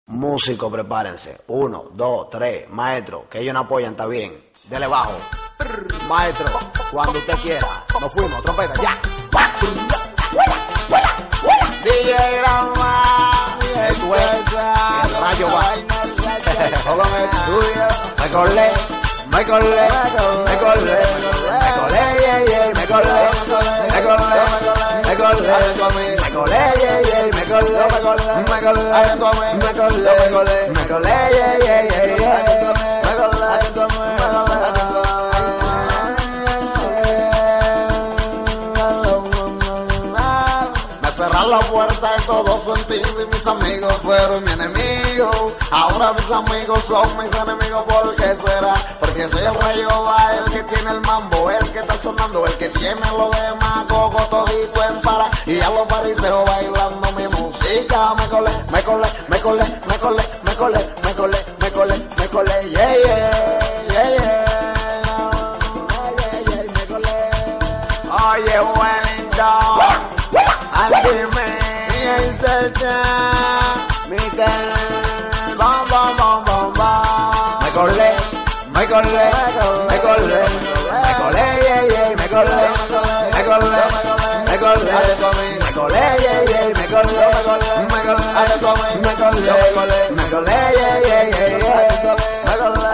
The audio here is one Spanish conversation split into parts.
Músicos, prepárense. 1, 2, 3, maestro, que ellos no apoyan, está bien. Dele bajo. Maestro, cuando usted quiera. Nos fuimos, trompeta, ya. DJ Grama, el rayo va. Solo en el estudio. Me colé, me colé, me colé, me colé, yeah, yeah, me colé, me colé, me colé, me colé, yeah, yeah, me colé, me colé, me colé, me colé, me colé, yeah, yeah, yeah, yeah, me colé, cerrar la puerta en todos sentidos y mis amigos fueron mi enemigo. Ahora mis amigos son mis enemigos. ¿Por qué será? Porque soy el rayo va, el que tiene el mambo, el que está sonando, el que tiene lo demás, coco todito en para. Y a los fariseos bailando mi música. Me colé, me colé, me colé, me colé, me colé, me colé, me colé, me colé, yeah, yeah, yeah, yeah, me colé. Oye, Wellington, dime, y el cerca, Miguel, bom, bom, bom, bom, bom. Me colé, me colé, me colé, me colé, yeah, yeah, me colé, me colé, me colé, me colé, yeah, yeah, me colé, me colé, me colé, me colé, yeah, yeah, yeah, yeah, me colé,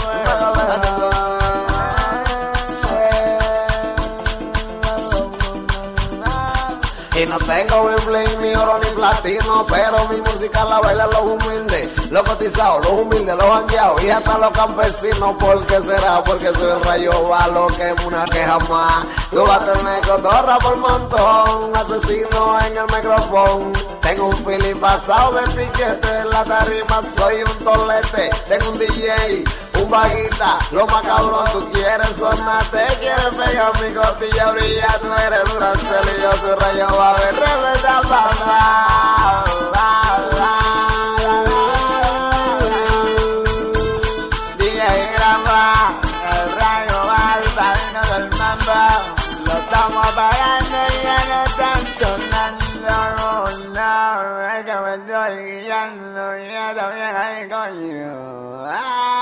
y no tengo bling bling, ni oro ni platino, pero mi música la bailan los humildes, los cotizados, los humildes, los jangueados y hasta los campesinos. ¿Por qué será? Porque soy el rayo va, lo que es una queja más. Tú vas a tener cotorra por montón, un asesino en el micrófono. Tengo un feeling pasado de piquete en la tarima, soy un tolete. Tengo un DJ, un vaguita, lo más cabrón. Tú quieres sonar, te quieres pegar mi costilla brilla. Tú eres durante y yo soy rayo va, me reventa papá. DJ Grama, el rayo va, el padrino del mambo. Lo estamos apagando y ya no están sonando. No, es que me estoy guiando y ya también hay coño.